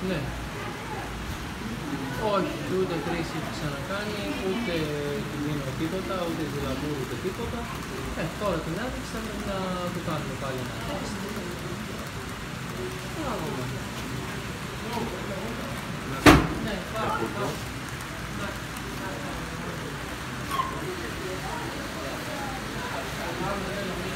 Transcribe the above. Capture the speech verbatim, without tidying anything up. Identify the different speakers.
Speaker 1: Ναι. Όχι, ούτε κρίση έχει ξανακάνει, ούτε του δίνω τίποτα, ούτε τη λαβού, ούτε τίποτα. Ε, τώρα την άδειξη θα πρέπει να το κάνουμε πάλι ένα τεστ. Να δούμε. Ναι, πάμε. Πάμε.